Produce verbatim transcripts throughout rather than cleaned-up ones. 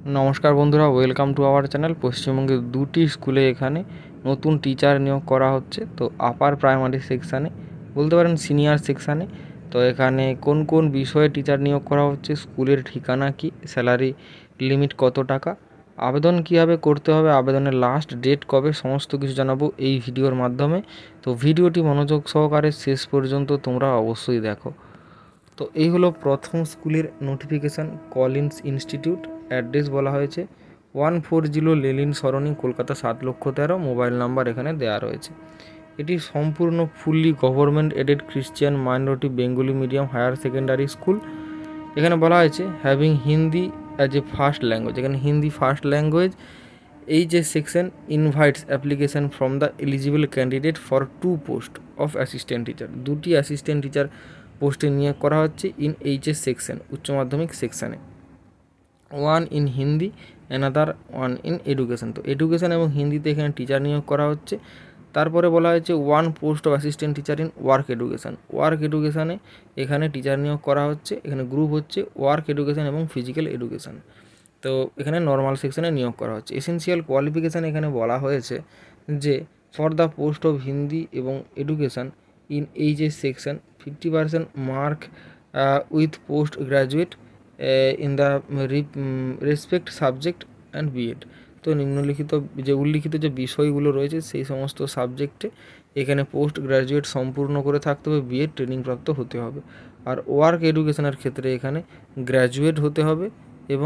নমস্কার বন্ধুরা, welcome to our channel. পশ্চিমবঙ্গের দুটি স্কুলে এখানে নতুন টিচার নিয়োগ করা হচ্ছে। তো আপার প্রাইমারি সেকশানে, বলতে পারেন সিনিয়র সেকশানে। তো এখানে কোন কোন বিষয়ে টিচার নিয়োগ করা হচ্ছে, স্কুলের ঠিকানা কি, স্যালারি লিমিট কত টাকা, আবেদন কীভাবে করতে হবে, আবেদনের লাস্ট ডেট কবে, সমস্ত কিছু জানাবো এই ভিডিওর মাধ্যমে। তো ভিডিওটি মনোযোগ সহকারে শেষ পর্যন্ত তোমরা অবশ্যই দেখো। তো এই হলো প্রথম স্কুলের নোটিফিকেশান, কলিন্স ইনস্টিটিউট। অ্যাড্রেস বলা হয়েছে ওয়ান ফোর জিরো লেলিন সরণি, কলকাতা সাত লক্ষ তেরো। মোবাইল নাম্বার এখানে দেওয়া রয়েছে। এটি সম্পূর্ণ fully government aided Christian minority Bengali medium higher secondary school. এখানে বলা হয়েছে having Hindi as a first language. এখানে হিন্দি ফার্স্ট ল্যাঙ্গুয়েজ। এই যে section invites application from the eligible candidate for two post of assistant teacher. দুটি অ্যাসিস্ট্যান্ট টিচার পোস্টে নিয়োগ করা হচ্ছে ইন এইচএস সেকশন, উচ্চ মাধ্যমিক সেকশানে। One in Hindi, another one in education. তো এডুকেশন এবং হিন্দিতে এখানে টিচার নিয়োগ করা হচ্ছে। তারপরে বলা হয়েছে one post of assistant teacher in work education. Work এডুকেশানে এখানে টিচার নিয়োগ করা হচ্ছে। এখানে গ্রুপ হচ্ছে ওয়ার্ক এডুকেশন এবং ফিজিক্যাল এডুকেশন। তো এখানে নর্মাল সেকশনে নিয়োগ করা হচ্ছে। এসেনশিয়াল কোয়ালিফিকেশান এখানে বলা হয়েছে যে for the post of Hindi এবং education in HS section fifty percent mark with post graduate in the respect subject and B Ed. তো নিম্নলিখিত যে উল্লিখিত যে বিষয়গুলো রয়েছে সেই সমস্ত সাবজেক্টে এখানে পোস্ট গ্র্যাজুয়েট সম্পূর্ণ করে থাকতে হবে, বিএড ট্রেনিংপ্রাপ্ত হতে হবে। আর ওয়ার্ক এডুকেশনের ক্ষেত্রে এখানে গ্র্যাজুয়েট হতে হবে এবং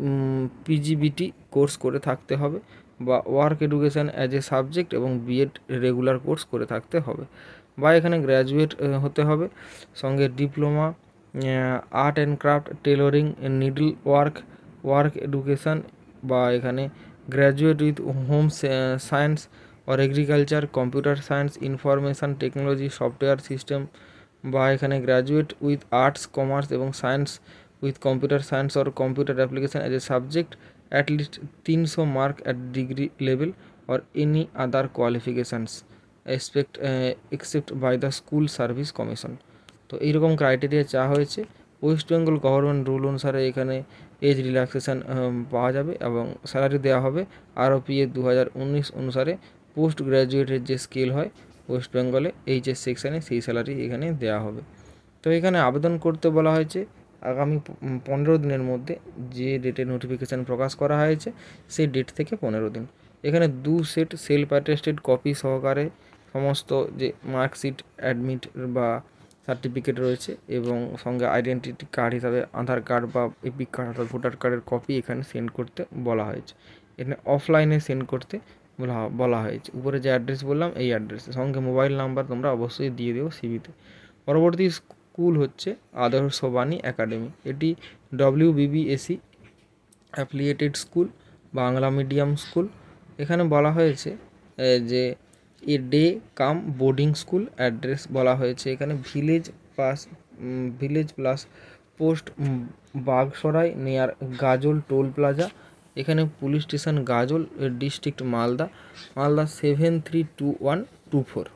পিজিবিটি কোর্স করে থাকতে হবে, বা work education as a subject এবং বিএড রেগুলার কোর্স করে থাকতে হবে, বা এখানে গ্র্যাজুয়েট হতে হবে। সঙ্গে diploma art and craft, tailoring, needle work, work education, বা এখানে graduate with home science or agriculture, computer science, information technology, software system, বা এখানে গ্র্যাজুয়েট উইথ আর্টস, কমার্স এবং science with computer science or computer application as a subject, at least তিনশো mark at degree level or any other qualifications expect uh, except by the school service commission। তো এইরকম criteria চাওয়া হয়েছে। West Bengal government rule অনুসারে এখানে age relaxation পাওয়া যাবে এবং স্যালারি দেওয়া হবে আরওপিএ দু হাজার উনিশ অনুসারে। পোস্ট গ্র্যাজুয়েটের যে স্কেল হয় ওয়েস্ট বেঙ্গলে এইচএস সেকশানে, সেই স্যালারি এখানে দেওয়া হবে। তো এখানে আবেদন করতে বলা হয়েছে আগামী পনেরো দিনের মধ্যে, যে ডেটে নোটিফিকেশান প্রকাশ করা হয়েছে সেই ডেট থেকে পনেরো দিন। এখানে দু সেট সেলফ অ্যাটেস্টেড কপি সহকারে সমস্ত যে মার্কশিট, অ্যাডমিট বা সার্টিফিকেট রয়েছে এবং সঙ্গে আইডেন্টিটি কার্ড হিসাবে আধার কার্ড বা এপিক কার্ড অর্থাৎ ভোটার কার্ডের কপি এখানে সেন্ড করতে বলা হয়েছে। এখানে অফলাইনে সেন্ড করতে বলা বলা হয়েছে। উপরে যে অ্যাড্রেস বললাম এই অ্যাড্রেসে, সঙ্গে মোবাইল নাম্বার তোমরা অবশ্যই দিয়ে দিও সিভিতে। পরবর্তী স্কুল হচ্ছে আদর্শ বাণী একাডেমি। এটি WBBSE affiliated school, Bangla medium school. এখানে বলা হয়েছে যে a day cum boarding school. Address বলা হয়েছে এখানে village plus village plus post Bagsarai near Gajol toll plaza. এখানে police station Gajol, district Malda, Malda seven three two one two four.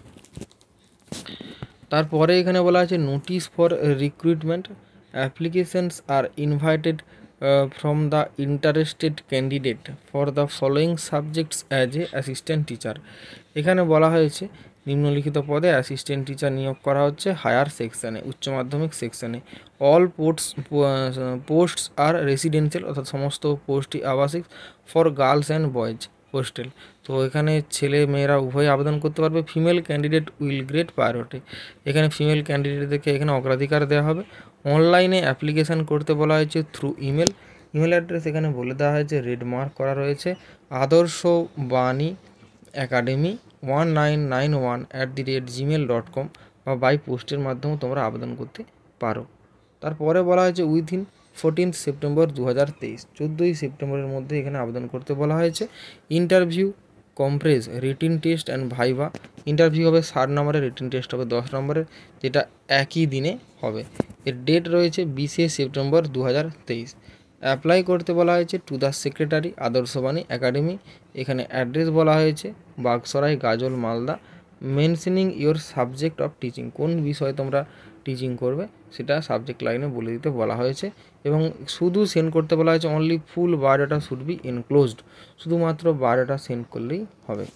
তারপরে এখানে বলা আছে notice for recruitment, applications are invited from the interested candidate for the following subjects as a assistant teacher. এখানে বলা হয়েছে নিম্নলিখিত পদে অ্যাসিস্ট্যান্ট টিচার নিয়োগ করা হচ্ছে হায়ার সেকশানে, উচ্চ মাধ্যমিক সেকশানে। All posts posts are residential, অর্থাৎ সমস্ত পোস্টই আবাসিক, for girls and boys hostel. তো এখানে ছেলে মেয়েরা উভয় আবেদন করতে পারবে। Female candidate will great priority. এখানে ফিমেল ক্যান্ডিডেটদেরকে এখানে অগ্রাধিকার দেওয়া হবে। অনলাইনে অ্যাপ্লিকেশান করতে বলা হয়েছে থ্রু ইমেল। ইমেল অ্যাড্রেস এখানে বলে দেওয়া হয়েছে, রেড মার্ক করা রয়েছে, Adarsha Bani academy one nine nine one at the rate gmail dot com, বা বাই পোস্টের মাধ্যমেও তোমরা আবেদন করতে পারো। তারপরে বলা হয়েছে উইথিন ফোরটিন্থ সেপ্টেম্বর দু হাজার তেইশ, চোদ্দোই সেপ্টেম্বরের মধ্যে এখানে আবেদন করতে বলা হয়েছে। Interview comprise written test and viva. Interview হবে ষাট নম্বরের, রিটিন টেস্ট হবে দশ নম্বরের, যেটা একই দিনে হবে। এর ডেট রয়েছে বিশে সেপ্টেম্বর দু হাজার তেইশ। অ্যাপ্লাই করতে বলা হয়েছে to the secretary Adarshabani academy. এখানে অ্যাড্রেস বলা হয়েছে Bagsarai Gajol Malda. Mentioning your subject of teaching, কোন বিষয়ে তোমরা টিচিং করবে সেটা সাবজেক্ট লাইনে বলে দিতে বলা হয়েছে এবং শুধু সেন্ড করতে বলা হয়েছে only full biodata should be enclosed, শুধুমাত্র বায়োডাটা সেন্ড করলেই হবে।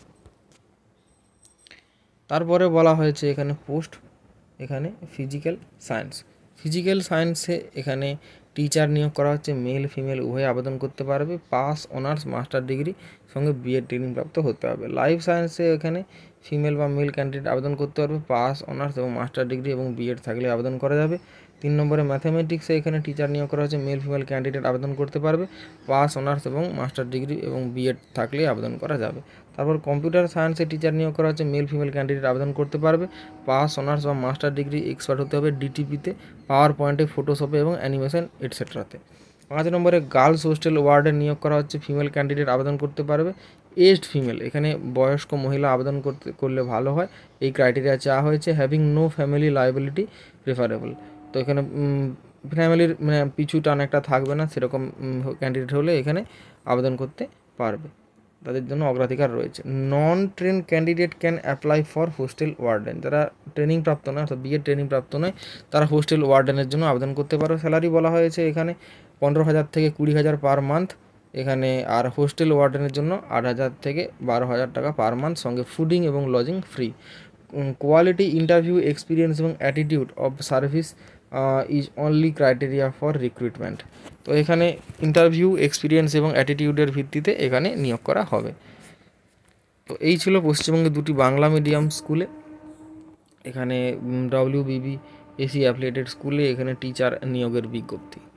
তারপরে বলা হয়েছে এখানে পোস্ট, এখানে ফিজিক্যাল সায়েন্স, ফিজিক্যাল সায়েন্সে এখানে টিচার নিয়োগ করা হচ্ছে, মেল ফিমেল উভয়ে আবেদন করতে পারবে, পাস অনার্স মাস্টার ডিগ্রি সঙ্গে বিএড ট্রেনিং প্রাপ্ত হতে হবে। লাইফ সায়েন্সে এখানে ফিমেল বা মেল ক্যান্ডিডেট আবেদন করতে পারবে, পাস অনার্স এবং মাস্টার ডিগ্রি এবং বিএড থাকলে আবেদন করা যাবে। তিন নম্বরে ম্যাথামেটিক্সে এখানে টিচার নিয়োগ করা হচ্ছে, মেল ফিমেল ক্যান্ডিডেট আবেদন করতে পারবে, পাস অনার্স এবং মাস্টার ডিগ্রি এবং বিএড থাকলে আবেদন করা যাবে। তারপর কম্পিউটার সায়েন্সে টিচার নিয়োগ করা হচ্ছে, মেল ফিমেল ক্যান্ডিডেট আবেদন করতে পারবে, পাস অনার্স বা মাস্টার ডিগ্রি এক্সপার্ট হতে হবে ডিটিপিতে, পাওয়ার পয়েন্টে, ফটোশপে এবং অ্যানিমেশন এটসেট্রাতে। পাঁচ নম্বরে গার্লস হোস্টেল ওয়ার্ডের নিয়োগ করা হচ্ছে, ফিমেল ক্যান্ডিডেট আবেদন করতে পারবে, এজড ফিমেল, এখানে বয়স্ক মহিলা আবেদন করতে করলে ভালো হয়, এই ক্রাইটেরিয়া চাওয়া হয়েছে। Having no family liability preferable, তো এখানে ফ্যামিলির মানে পিছু টান একটা থাকবে না, সেরকম ক্যান্ডিডেট হলে এখানে আবেদন করতে পারবে, তাদের জন্য অগ্রাধিকার রয়েছে। Non train candidate can apply for hostel warden, যারা ট্রেনিং প্রাপ্ত নয় অর্থাৎ বিএড ট্রেনিং প্রাপ্ত নয় তারা হোস্টেল ওয়ার্ডেনের জন্য আবেদন করতে পারবে। স্যালারি বলা হয়েছে এখানে পনেরো হাজার থেকে কুড়ি হাজার পার মান্থ এখানে, আর হোস্টেল ওয়ার্ডেনের জন্য আট হাজার থেকে বারো হাজার টাকা পার মান্থ, সঙ্গে ফুডিং এবং lodging free. Quality interview experience এবং attitude of service is only criteria for recruitment, তো এখানে ইন্টারভিউ এক্সপিরিয়েন্স এবং অ্যাটিটিউডের ভিত্তিতে এখানে নিয়োগ করা হবে। তো এই ছিল পশ্চিমবঙ্গের দুটি বাংলা মিডিয়াম স্কুলে, এখানে ডব্লিউবিবি এসি অ্যাফিলিয়েটেড স্কুলে এখানে টিচার নিয়োগের বিজ্ঞপ্তি।